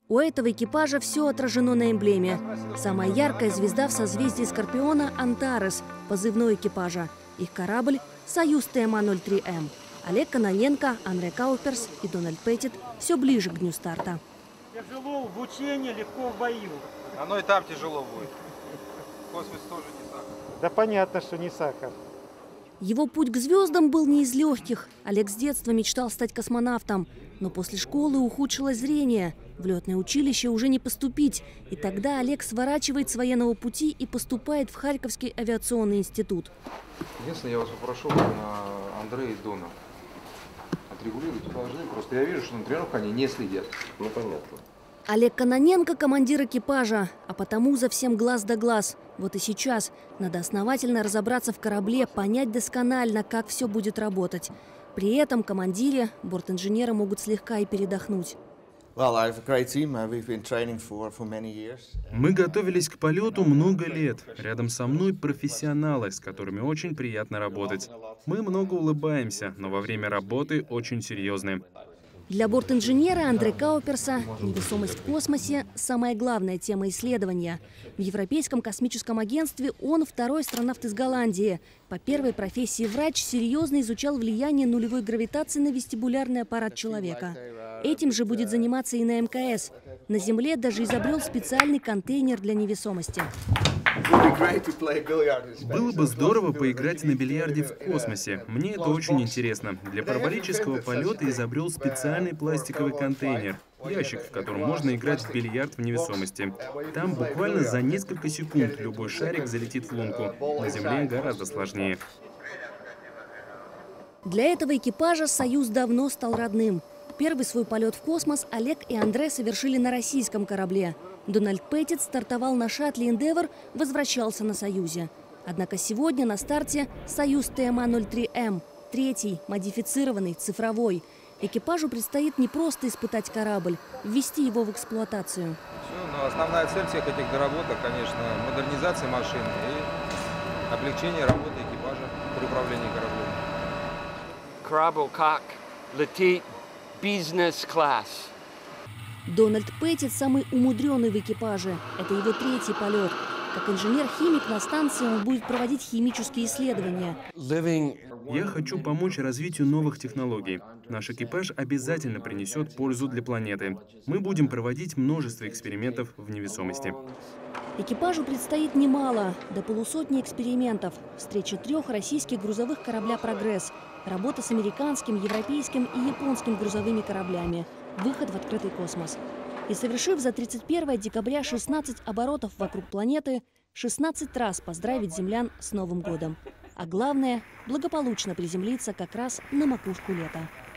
У этого экипажа все отражено на эмблеме. Самая яркая звезда в созвездии Скорпиона – Антарес, позывной экипажа. Их корабль – «Союз ТМА-03М». Олег Кононенко, Андре Кауперс и Дональд Петтит все ближе к дню старта. Тяжело в учении, легко в бою. Оно и там тяжело будет. Космос тоже не сахар. Да понятно, что не сахар. Его путь к звездам был не из легких. Олег с детства мечтал стать космонавтом. Но после школы ухудшилось зрение. В летное училище уже не поступить. И тогда Олег сворачивает с военного пути и поступает в Харьковский авиационный институт. Единственное, я вас попрошу на Андрея и Дона. Отрегулируйте должны. Просто я вижу, что на тренировках они не следят. Ну, понятно. Олег Кононенко – командир экипажа, а потому за всем глаз да глаз. Вот и сейчас надо основательно разобраться в корабле, понять досконально, как все будет работать. При этом командире, бортинженеры могут слегка и передохнуть. Мы готовились к полету много лет. Рядом со мной профессионалы, с которыми очень приятно работать. Мы много улыбаемся, но во время работы очень серьезны. Для бортинженера Андре Кауперса невесомость в космосе – самая главная тема исследования. В Европейском космическом агентстве он второй астронавт из Голландии. По первой профессии врач серьезно изучал влияние нулевой гравитации на вестибулярный аппарат человека. Этим же будет заниматься и на МКС. На Земле даже изобрел специальный контейнер для невесомости. Было бы здорово поиграть на бильярде в космосе. Мне это очень интересно. Для параболического полета изобрел специальный пластиковый контейнер. Ящик, в котором можно играть в бильярд в невесомости. Там буквально за несколько секунд любой шарик залетит в лунку. На Земле гораздо сложнее. Для этого экипажа «Союз» давно стал родным. Первый свой полет в космос Олег и Андре совершили на российском корабле. Дональд Петтит стартовал на шаттле «Эндевр», возвращался на «Союзе». Однако сегодня на старте «Союз ТМА-03М», третий, модифицированный, цифровой. Экипажу предстоит не просто испытать корабль, ввести его в эксплуатацию. Но основная цель всех этих доработок, конечно, модернизация машины и облегчение работы экипажа при управлении кораблем. Корабль как летит бизнес-класс. Дональд Петтит самый умудренный в экипаже. Это его третий полет. Как инженер-химик на станции он будет проводить химические исследования. Я хочу помочь развитию новых технологий. Наш экипаж обязательно принесет пользу для планеты. Мы будем проводить множество экспериментов в невесомости. Экипажу предстоит немало, до полусотни экспериментов. Встреча 3 российских грузовых корабля «Прогресс», работа с американским, европейским и японским грузовыми кораблями, выход в открытый космос. И совершив за 31 декабря 16 оборотов вокруг планеты, 16 раз поздравить землян с Новым годом. А главное – благополучно приземлиться как раз на макушку лета.